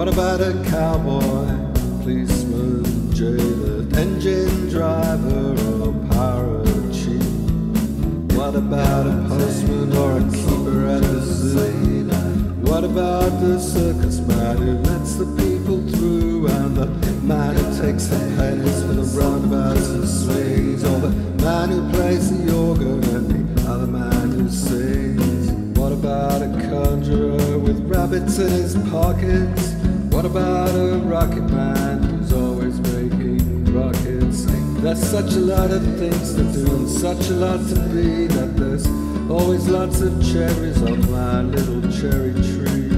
What about a cowboy, policeman, jailer, engine driver, or pirate chief? What about a postman or a keeper at the zoo? What about the circus man who lets the people through, and the man who takes the pennies for the roundabouts and swings, or the man who plays the organ and the other man who sings? What about a conjurer with rabbits in his pockets? What about a rocket man who's always making rockets? There's such a lot of things to do and such a lot to be, that there's always lots of cherries on my little cherry tree.